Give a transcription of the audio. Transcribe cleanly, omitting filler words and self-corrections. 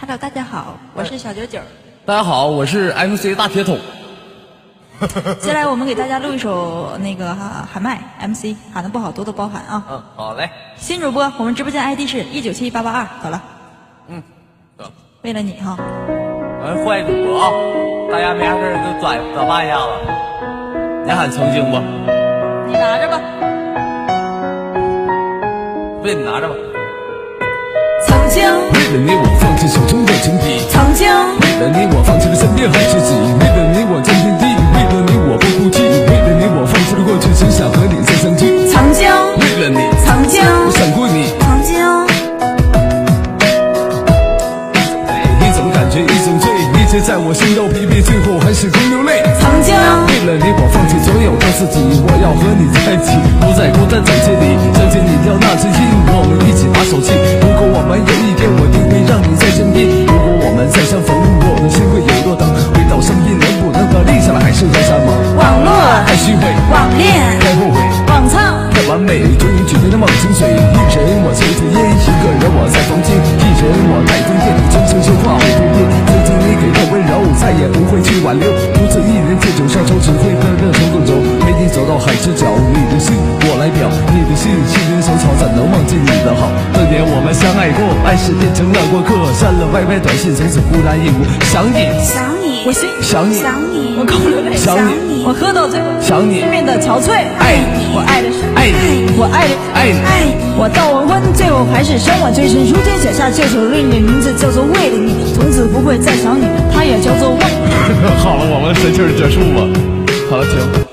Hello， 大家好，我是小九九。 大家好，我是 MC 大铁桶。 接下来我们给大家录一首那个喊麦 MC， 喊的不好多多包涵啊。 好嘞。 新主播，我们直播间 ID 是1978882，走了。 走。 为了你哈。 坏主播啊，大家没啥事就转发一下子。你喊曾经不？ 你拿着吧。 对，你拿着吧。 曾经为了你我放弃手中的情敌， 曾经为了你我放弃了身边好知己，为了你我战天地，为了你我不哭泣，为了你我放弃了过去，只想和你再相聚。 曾经为了你， 曾经我想过你， 曾经你怎么感觉一种罪？一直在我心头疲惫，最后还是空流泪。 曾经为了你我放弃所有的自己，我要和你在一起，不再孤单在这里。相信你跳那支音，我们一起把手气。如果我们有一天，我定会让你在身边。如果我们再相逢，我的心会有多疼？回到声音，能不能和立下来，还是和什么？ 网络太虚伪， 网恋太后悔， 网唱太完美，终于举杯的忘情水。一人我抽着烟，一个人我在房间，一人我带风电，真情说话我不变。曾经你给的温柔，再也不会去挽留。独自一人借酒消愁，只会喝热愁更愁。陪你走到海之角，你的心我来表，你的心心灵手巧，怎能忘记你的好？当年我们相爱过，爱是变成了过客，删了歪歪短信，从此孤单一无。想你， 想你，我心想你， 想你， 我口流泪，想你， 我喝到最后想你， 变得憔悴。 爱你， 我爱的是爱你， 我爱的爱你， 爱你。我到黄昏，最后还是生我最深。如今写下这首另一名字叫做为了你，从此不会再想你，它也叫做忘。 好了，我们神气儿结束吧。好了，停。